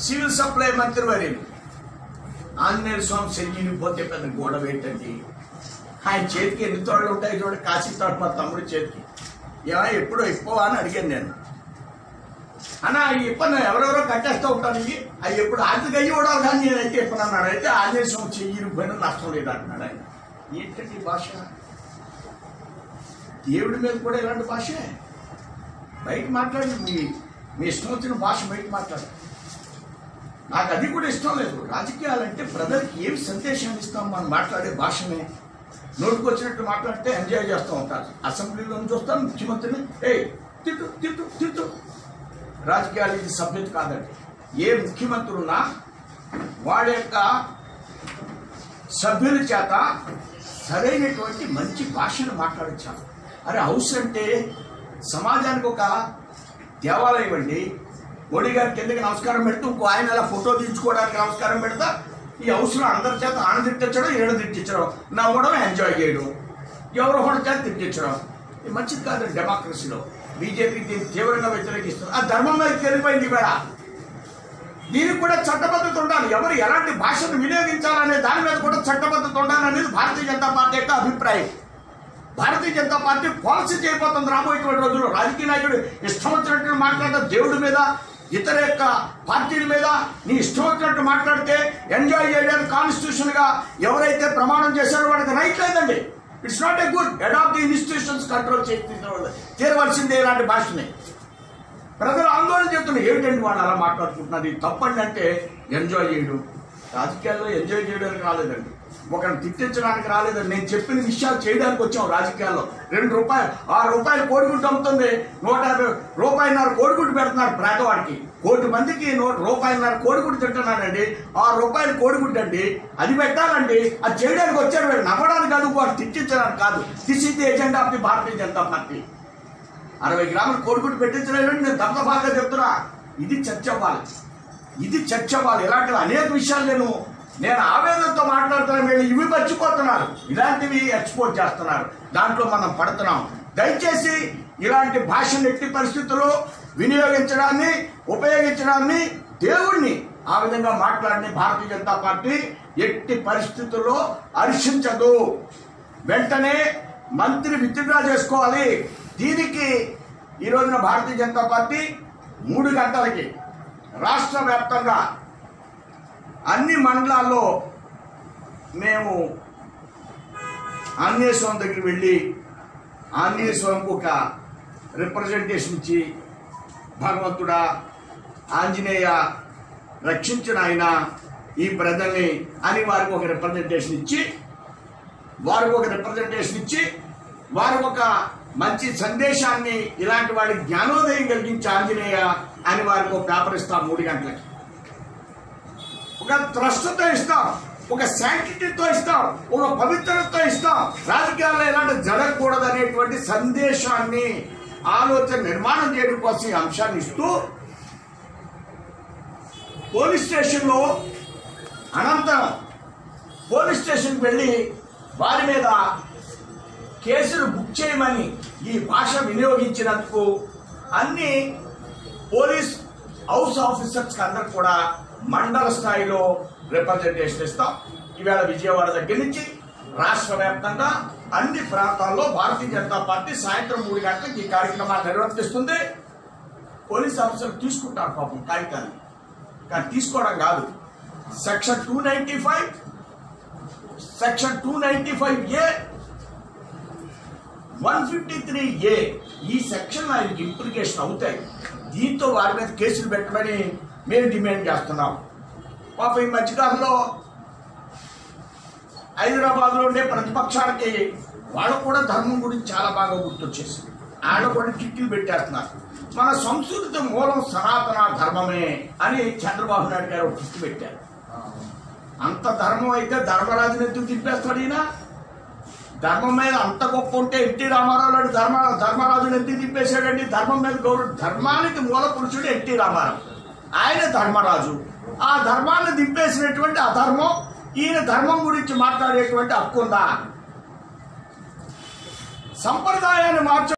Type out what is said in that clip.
Civil supply మంత్రి వర్యులు ఆంజనేయ స్వామి చెయ్యిని పోతే పెద్ద గొడవ ఏంటండి. ఆయన చేతికి ఎన్ని తోడలు ఉంటాయి చూడండి, కాశీ తోట మా తమ్ముడి చేతికి. ఏమో ఎప్పుడో ఇప్పవా అని అడిగాను నేను. అన్న అవి ఇప్పను ఎవరెవరో కట్టేస్తూ ఉంటాను, ఇవి అవి ఎప్పుడు ఆర్థిక అయ్యి కూడా కానీ నేనైతే ఇప్పనన్నాడు. అయితే ఆంజనేయ స్వామి చెయ్యిని పోయినా నష్టం లేదు అంటున్నాడు ఆయన. ఏంటండి భాష? దేవుడి మీద కూడా ఇలాంటి భాషే. బయట మాట్లాడి మీ ఇష్టం వచ్చిన భాష బయట మాట్లాడు. నాకు అది కూడా ఇష్టం లేదు. రాజకీయాలంటే ప్రజలకి ఏమి సందేశాన్ని ఇస్తాం? మనం మాట్లాడే భాషనే నోటుకు వచ్చినట్టు మాట్లాడితే ఎంజాయ్ చేస్తూ ఉంటారు. అసెంబ్లీలో చూస్తాం ముఖ్యమంత్రిని తిట్టు తిట్టు తిట్టు. రాజకీయాలు ఇది సభ్యత కాదండి. ఏ ముఖ్యమంత్రి ఉన్నా వాడి యొక్క సభ్యుల చేత సరైనటువంటి మంచి భాషను మాట్లాడించాలి. అరే హౌస్ అంటే సమాజానికి ఒక దేవాలయం అండి. మోడీ గారి కిందకి నమస్కారం పెడుతూ ఇంకో ఆయన అలా ఫోటో తీసుకోవడానికి నమస్కారం పెడతా ఈ హౌస్లో అందరి చేత ఆనందించడం, ఏడు తిట్టించడం, నవ్వడం, ఎంజాయ్ చేయడం, ఎవరో ఒకటి చేత తిట్టించడం ఇది మంచిది కాదు. డెమోక్రసీలో బీజేపీ దీన్ని తీవ్రంగా వ్యతిరేకిస్తుంది. ఆ ధర్మం మీద తెలిపోయింది కూడా. దీనికి కూడా చట్టబద్ధత ఉండాలి. ఎవరు ఎలాంటి భాషను వినియోగించాలనే దాని మీద కూడా చట్టబద్ధత ఉండాలనేది భారతీయ జనతా పార్టీ యొక్క అభిప్రాయం. భారతీయ జనతా పార్టీ పాలసీ చేయబోతుంది రాబోయేటువంటి రోజుల్లో. రాజకీయ నాయకుడు ఇష్టం వచ్చినట్టు మాట్లాడతారు దేవుడి మీద, ఇతర యొక్క పార్టీల మీద నీ ఇష్టం వచ్చినట్టు మాట్లాడితే ఎంజాయ్ చేయడానికి కాన్స్టిట్యూషన్ గా ఎవరైతే ప్రమాణం చేశారో వాడికి రైట్ లేదండి. It's not a good. Head of the institutions control తీరవలసిందే ఇలాంటి భాషని. ప్రజలు ఆందోళన చేస్తున్నారు, ఏమిటండి వాళ్ళు అలా మాట్లాడుకుంటున్నారు, ఇది తప్పండి అంటే ఎంజాయ్ చేయడం. రాజకీయాల్లో ఎంజాయ్ చేయడానికి రాలేదండి, ఒకరిని తిట్టించడానికి రాలేదండి. నేను చెప్పిన విషయాలు చేయడానికి వచ్చాం రాజకీయాల్లో. 2 రూపాయలు 6 రూపాయలు కోడిగుడ్డు అమ్ముతుంది, 150 రూపాయలన్నర కోడిగుడ్డు పెడుతున్నారు పేదవాడికి. 1 కోటి మందికి 1 రూపాయలన్నర కోడిగుడ్డు తింటున్నానండి. 6 రూపాయలు కోడిగుడ్డు అండి, అది పెట్టాలండి. అది చేయడానికి వచ్చారు వీళ్ళు, నవ్వడానికి కాదు, వాడు తిట్టించడానికి కాదు. This is the agenda of the Bharatiya Janata Party. 60 గ్రాములు కోడిగుడ్డు పెట్టించలేదండి. నేను దఫదఫాగా చెప్తున్నా, ఇది చర్చ అవ్వాలి, ఇది చర్చ అవ్వాలి. ఇలాంటివి అనేక విషయాలు నేను ఆవేదనతో మాట్లాడుతున్నా. వీళ్ళు ఇవి మర్చిపోతున్నారు, ఇలాంటివి ఎక్స్పోర్ట్ చేస్తున్నారు, దాంట్లో మనం పడుతున్నాం. దయచేసి ఇలాంటి భాషను ఎట్టి పరిస్థితుల్లో వినియోగించడాన్ని, ఉపయోగించడాన్ని, దేవుణ్ణి ఆ విధంగా మాట్లాడిన భారతీయ జనతా పార్టీ ఎట్టి పరిస్థితుల్లో హర్షించదు. వెంటనే మంత్రి విత్డ్రా చేసుకోవాలి. దీనికి ఈ రోజున భారతీయ జనతా పార్టీ 3 గంటలకి రాష్ట్ర వ్యాప్తంగా అన్ని మండలాల్లో మేము ఆంజనేయ స్వామి దగ్గరికి వెళ్ళి ఆంజనేయ స్వామికి ఒక రిప్రజెంటేషన్ ఇచ్చి, భగవంతుడా ఆంజనేయ రక్షించిన ఆయన ఈ ప్రజల్ని అని వారికి ఒక రిప్రజెంటేషన్ ఇచ్చి, వారికి ఒక మంచి సందేశాన్ని, ఇలాంటి వాడికి జ్ఞానోదయం కలిగించి ఆంజనేయ అని వారికి ఒక పేపర్ ఇస్తాం 3 గంటలకి. ఒక త్రష్టతో ఇస్తాం, ఒక శాంటిటీతో ఇస్తాం, ఒక పవిత్రతతో ఇస్తాం. రాజకీయాల్లో ఇలాంటి జరగకూడదు అనేటువంటి సందేశాన్ని, ఆలోచన నిర్మాణం చేయడం కోసం ఈ అంశాన్ని ఇస్తూ పోలీస్ స్టేషన్లో అనంతరం పోలీస్ స్టేషన్కి వెళ్ళి వారి మీద కేసులు బుక్ చేయమని ఈ భాష వినియోగించినందుకు అన్ని పోలీస్ హౌస్ ఆఫీసర్స్ అందరికి కూడా మండల స్థాయిలో రిప్రజెంటేషన్ ఇస్తాం. ఈవేళ విజయవాడ దగ్గర నుంచి రాష్ట్ర వ్యాప్తంగా అన్ని ప్రాంతాల్లో భారతీయ జనతా పార్టీ సాయంత్రం 3 గంటలకు ఈ కార్యక్రమాన్ని నిర్వర్తిస్తుంది. పోలీస్ ఆఫీసర్లు తీసుకుంటారు పాపం కాగితాన్ని, కానీ తీసుకోవడం కాదు. సెక్షన్ 295, సెక్షన్ 295A, 153A ఈ సెక్షన్ ఆయనకి ఇంప్లికేషన్ అవుతాయి. దీంతో వారి మీద కేసులు పెట్టమని మేము డిమాండ్ చేస్తున్నాం. పాప ఈ మధ్యకాలంలో హైదరాబాద్లో ఉండే ప్రతిపక్షానికి వాళ్ళకు కూడా ధర్మం గురించి చాలా బాగా గుర్తొచ్చేసింది. వాళ్ళు కూడా చిట్టీలు పెట్టేస్తున్నారు. మన సంస్కృతి మూలం సనాతన ధర్మమే అని చంద్రబాబు నాయుడు గారు చిట్టు పెట్టారు. అంత ధర్మం అయితే ధర్మరాజుని ఎందుకు తిప్పేస్తాడు ఈయన? ధర్మం మీద అంత గొప్ప ఉంటే ఎన్టీ రామారావు లాంటి ధర్మరాజుని ఎందుకు తిప్పేశాడండి? ధర్మం మీద గౌరవం. ధర్మానికి మూల పురుషుడు ఎన్టీ రామారావు, ఆయన ధర్మరాజు. ఆ ధర్మాన్ని దింపేసినటువంటి అధర్మం ఈయన ధర్మం గురించి మాట్లాడేటువంటి హక్కు ఉందా? సంప్రదాయాన్ని మార్చ